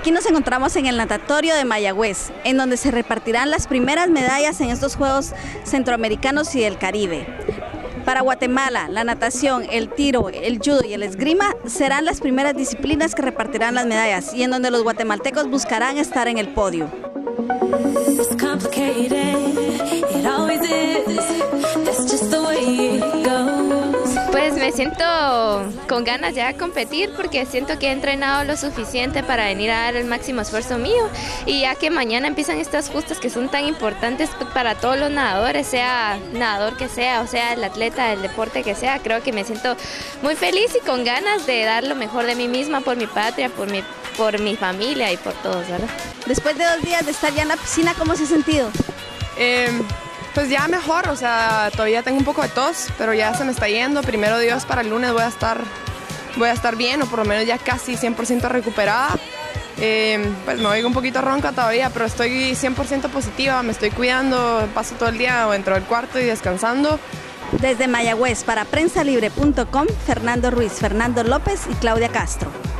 Aquí nos encontramos en el natatorio de Mayagüez, en donde se repartirán las primeras medallas en estos Juegos Centroamericanos y del Caribe. Para Guatemala, la natación, el tiro, el judo y el esgrima serán las primeras disciplinas que repartirán las medallas y en donde los guatemaltecos buscarán estar en el podio. Pues me siento con ganas ya de competir porque siento que he entrenado lo suficiente para venir a dar el máximo esfuerzo mío, y ya que mañana empiezan estas justas que son tan importantes para todos los nadadores, sea nadador que sea, o sea el atleta del deporte que sea, creo que me siento muy feliz y con ganas de dar lo mejor de mí misma por mi patria, por mi familia y por todos, ¿verdad? Después de 2 días de estar ya en la piscina, ¿cómo se ha sentido? Pues ya mejor, o sea, todavía tengo un poco de tos, pero ya se me está yendo. Primero Dios, para el lunes voy a estar bien, o por lo menos ya casi 100% recuperada. Pues me oigo un poquito ronca todavía, pero estoy 100% positiva, me estoy cuidando, paso todo el día dentro del cuarto y descansando. Desde Mayagüez, para prensalibre.com, Fernando Ruiz, Fernando López y Claudia Castro.